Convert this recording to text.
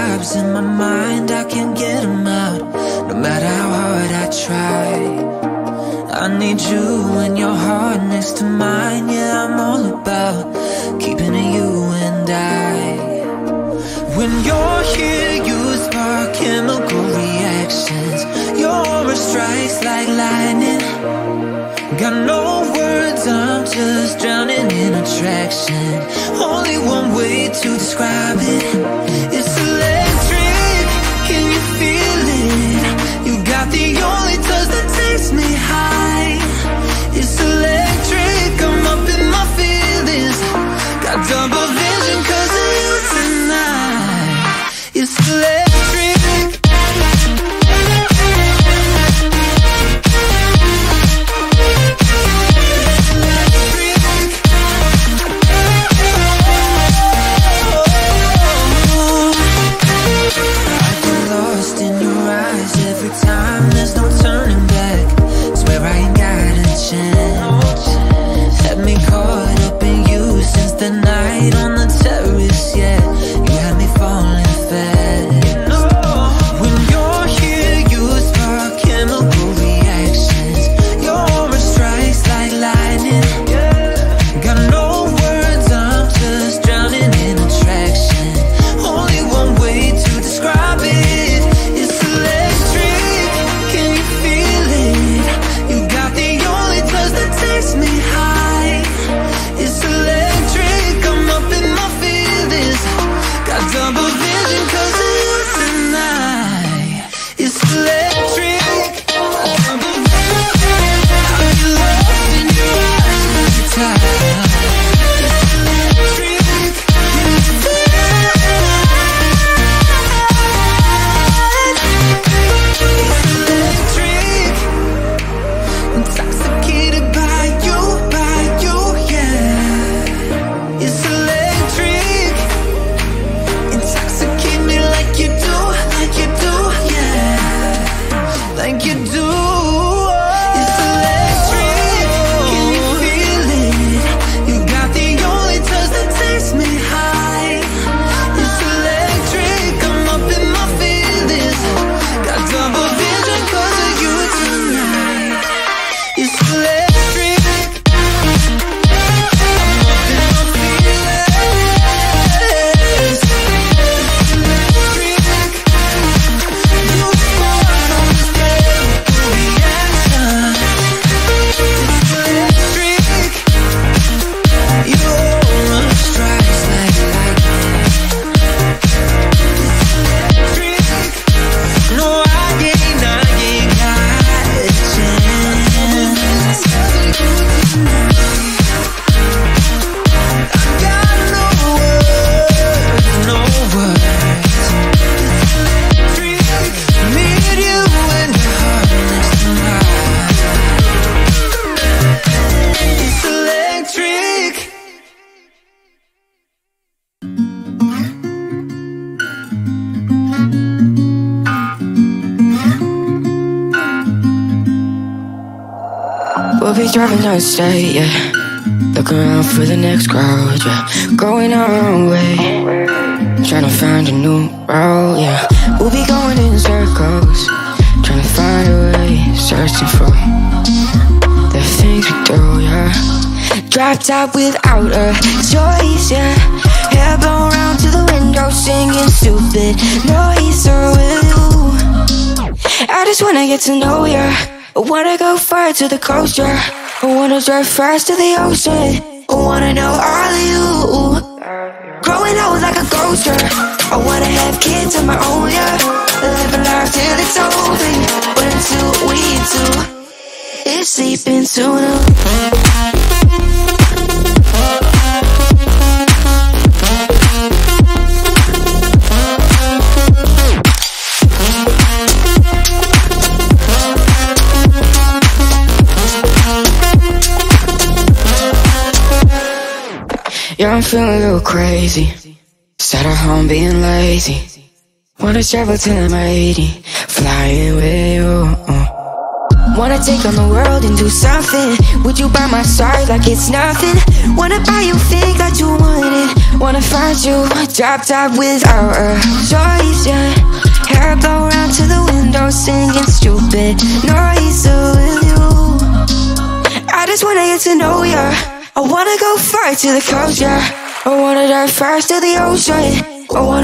vibes in my mind, I can't get them out, no matter how hard I try. I need you and your heart next to mine. Yeah, I'm all about keeping it you and I. When you're here, you spark chemical reactions. Your aura strikes like lightning. Got no words, I'm just drowning in attraction. Only one way to describe it. It's electric, can you feel it? You got the only touch that takes me high. It's electric, I'm up in my feelings. Got double vision 'cause of you tonight. It's electric. We'll be driving down the state, yeah. Look around for the next crowd, yeah. Going our own way, trying to find a new route, yeah. We'll be going in circles, trying to find a way, searching for the things we do, yeah. Dropped out without a choice, yeah. Hair blown round to the window, singing stupid noise with you. I just wanna get to know ya. I wanna go far to the coast, yeah. I wanna drive fast to the ocean. I wanna know all of you. Growing old like a ghost, yeah. I wanna have kids of my own, yeah. Live a life till it's over. But until we do, it's sleeping sooner. Yeah, I'm feeling a little crazy. Sat at home being lazy. Wanna travel till I'm 80, flying with you. Wanna take on the world and do something. Would you by my side like it's nothing? Wanna buy you think that you want it. Wanna find you drop top without a choice, yeah. Hair blow round to the window, singing stupid noise with you. I just wanna get to know ya. I wanna go far to the coast, yeah. I wanna dive first to the ocean. I wanna